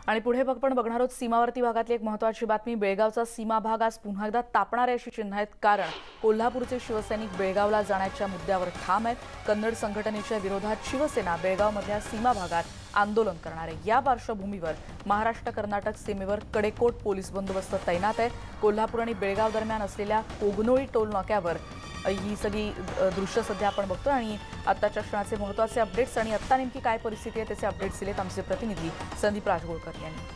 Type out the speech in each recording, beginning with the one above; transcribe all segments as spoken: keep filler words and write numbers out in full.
आणि पुढे आपण बघणार आहोत सीमावर्ती भागातली एक महत्त्वाची बातमी। बेळगावचा सीमा भाग आज पुन्हा एकदा तापणार आहे अशी चिन्ह आहेत, कारण कोल्हापूरचे शिवसैनिक बेळगावला जाण्याच्या मुद्द्यावर ठाम आहेत। कन्नड संघटनेच्या विरोधात शिवसेना बेळगावमधल्या सीमा भागात आंदोलन करणार आहे। या पार्श्वभूमीवर महाराष्ट्र कर्नाटक सीमेवर कडेकोट पोलीस बंदोबस्त तैनात आहे। कोल्हापूर आणि बेळगाव दरम्यान असलेल्या कोगनोळी टोल नाक्यावर ही सगळी दृश्य सध्या आपण बघतो आणि आताच्या क्षणाचे महत्त्वाचे अपडेट्स आणि आता नेमकी काय परिस्थिती आहे त्याचे अपडेट्स दिलेत आमचे प्रतिनिधी संदीप राजगोळकर यांनी।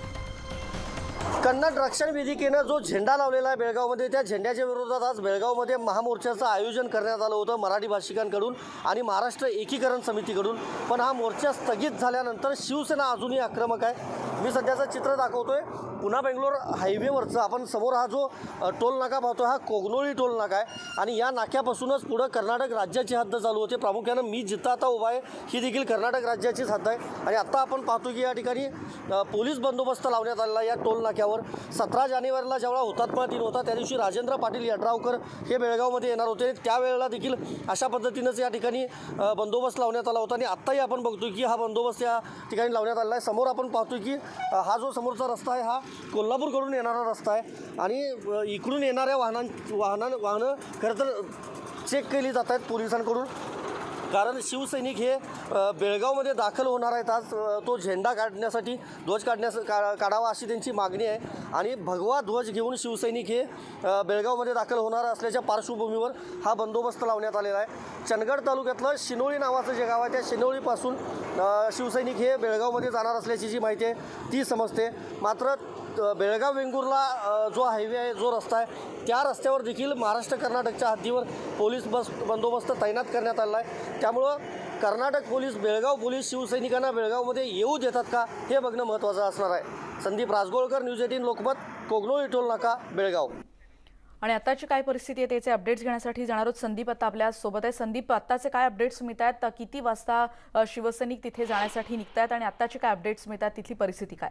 कन्नड रक्षण वेदिकेने जो झेंडा लावलेला आहे बेळगावमध्ये, त्या झेंड्याच्या विरोधात आज बेळगावमध्ये महामोर्चाचं आयोजन करण्यात आलं होतं मराठी भाषिकांकडून आणि महाराष्ट्र एकीकरण समितीकडून। पण हा मोर्चा स्थगित झाल्यानंतर शिवसेना अजूनही आक्रमक आहे। मी सध्याचं चित्र दाखवतोय पुणे बेंगलोर हायवेवरचं। आपण समोर हा जो टोल नाका पाहतो हा कोगनोळी टोल नाका आहे आणि या नाक्यापासूनच पुढे कर्नाटक राज्याची हद्द चालू होते। प्रामुख्याने मी जिथं आता उभा आहे ही देखील कर्नाटक राज्याचीच हद्द आहे आणि आता आपण पाहतो की या ठिकाणी पोलीस बंदोबस्त लावण्यात आलेला या टोल नाक्यावर। सतरा जानेवारीला जेव्हा हुतात्मा दिन होता त्या दिवशी राजेंद्र पाटील यड्रावकर हे बेळगावमध्ये येणार होते, त्यावेळेला देखील अशा पद्धतीनंच या ठिकाणी बंदोबस्त लावण्यात आला होता आणि आत्ताही आपण बघतो की हा बंदोबस्त या ठिकाणी लावण्यात आलेला आहे। समोर आपण पाहतो की हा जो समोरचा रस्ता आहे हा कोल्हापूरकडून येणारा रस्ता आहे आणि इकडून येणाऱ्या वाहनां वाहनां वाहनं खरं तर चेक केली जात आहेत पोलिसांकडून, कारण शिवसैनिक हे बेळगावमध्ये दाखल होणार आहेत। आज तो झेंडा काढण्यासाठी ध्वज काढण्यास का काढावा अशी त्यांची मागणी आहे आणि भगवा ध्वज घेऊन शिवसैनिक हे बेळगावमध्ये दाखल होणार असल्याच्या पार्श्वभूमीवर हा बंदोबस्त लावण्यात आलेला आहे। चंदगड तालुक्यातलं शिनोळी नावाचं जे गाव आहे त्या शिनोळीपासून शिवसैनिक हे बेळगावमध्ये जाणार असल्याची जी माहिती आहे ती समजते। मात्र बेळगाव वेंगुर्ला जो हायवे आहे, जो रस्ता आहे, त्या रस्त्यावर देखील महाराष्ट्र कर्नाटकच्या हद्दीवर पोलीस बस बंदोबस्त तैनात करण्यात आला आहे। त्यामुळं कर्नाटक पोलीस बेळगाव पोलीस शिवसैनिकांना बेळगावमध्ये येऊ देतात का हे बघणं महत्त्वाचं असणार आहे। Sandeep Rajgolkar, news eighteen Lokmat, Kognoli toll नाका, बेळगाव। आणि आताची काय परिस्थिती आहे त्याचे अपडेट्स घेण्यासाठी जाणार आहोत। संदीप आता आपल्या सोबत आहे। संदीप, आताचे काय अपडेट्स मिळत आहेत? किती वाजता शिवसैनिक तिथे जाण्यासाठी निघत आहेत आणि आताची काय अपडेट्स मिळतात, तिथली परिस्थिती काय?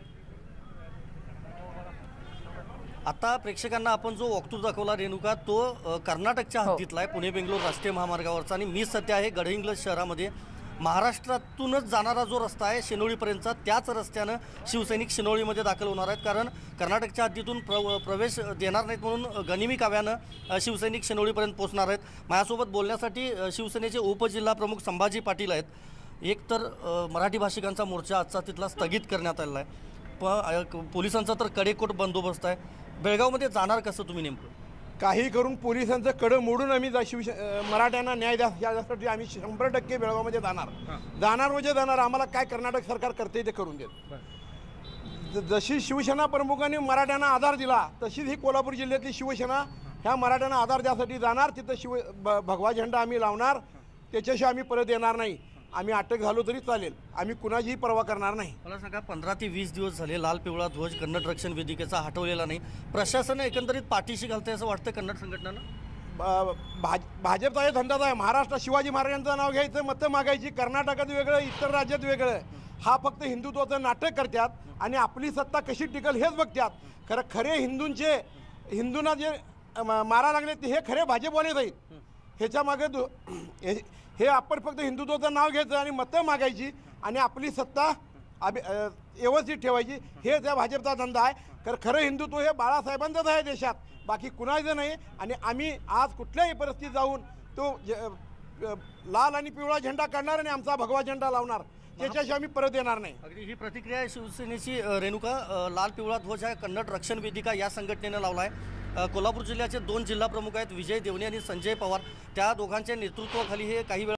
आता प्रेक्षकांना आपण जो वॉकथ्रू दाखवला रेणुका, तो कर्नाटकच्या हद्दीतला आहे, पुणे बेंगलोर राष्ट्रीय महामार्गावरचा। आणि मी सध्या आहे गडहिंग्लज शहरामध्ये। महाराष्ट्रातूनच जाणारा जो रस्ता आहे शिनोळीपर्यंतचा, त्याच रस्त्यानं शिवसैनिक शिनोळीमध्ये दाखल होणार आहेत, कारण कर्नाटकच्या हद्दीतून प्र प्रवेश देणार नाहीत म्हणून गनिमी काव्यानं शिवसैनिक शिनोळीपर्यंत पोहोचणार आहेत। माझ्यासोबत बोलण्यासाठी शिवसेनेचे उपजिल्हा प्रमुख संभाजी पाटील आहेत। एक तर मराठी भाषिकांचा मोर्चा आजचा तिथला स्थगित करण्यात आलेला आहे, प पोलिसांचा तर कडेकोट बंदोबस्त आहे। बेळगावमध्ये जाणार कसं तुम्ही नेमकं? काही करून पोलिसांचं कडं मोडून आम्ही जा शिवश मराठ्यांना न्याय द्या यासाठी आम्ही शंभर टक्के बेळगावमध्ये जाणार जाणार म्हणजे जाणार। आम्हाला काय कर्नाटक सरकार करते ते करून देत। जशी शिवसेना प्रमुखांनी मराठ्यांना आधार दिला तशीच ही कोल्हापूर जिल्ह्यातली शिवसेना ह्या मराठ्यांना आधार द्यासाठी जाणार। तिथं शिव ब भगवा झेंडा आम्ही लावणार, त्याच्याशिवाय आम्ही परत येणार नाही। आम्ही अटक झालो तरी चालेल, आम्ही कुणाचीही पर्वा करणार नाही। मला सांगा, पंधरा ते वीस दिवस झाले लाल पिवळा ध्वज कन्नड रक्षण वेदिकेचा हटवलेला नाही, प्रशासन एकंदरीत पाठीशी घालते असं वाटतं कन्नड संघटनांना? भाज भाजपचा हे धंदाच आहे। महाराष्ट्रात शिवाजी महाराजांचं नाव घ्यायचं, मतं मागायची, कर्नाटकात वेगळं, इतर राज्यात वेगळं। हा फक्त हिंदुत्वाचं नाटक करतात आणि आपली सत्ता कशी टिकल हेच बघतात। खरं खरे हिंदूंचे हिंदूंना जे मारा लागले ते हे खरे भाजपवालेच आहेत। ह्याच्या मागे दु हे आपण फक्त हिंदुत्वाचं नाव घ्यायचं आणि मतं मागायची आणि आपली सत्ता अभि व्यवस्थित ठेवायची, हे त्या भाजपचा धंदा आहे। तर खरं हिंदुत्व हे बाळासाहेबांचंच आहे देशात, बाकी कुणाचं नाही। आणि आम्ही आज कुठल्याही परिस्थितीत जाऊन तो लाल आणि पिवळा झेंडा काढणार आणि आमचा भगवा झेंडा लावणार, त्याच्याशिवाय आम्ही परत येणार नाही। अगदी ही प्रतिक्रिया आहे शिवसेनेची रेणुका। लाल पिवळा ध्वज आहे कन्नड रक्षण वेदिका या संघटनेनं लावला आहे। कोल्हापूर जिल्ह्याचे दोन जिल्हा प्रमुख आहेत, विजय देवणे आणि संजय पवार, त्या दोघांच्या नेतृत्वाखाली हे काही वेळ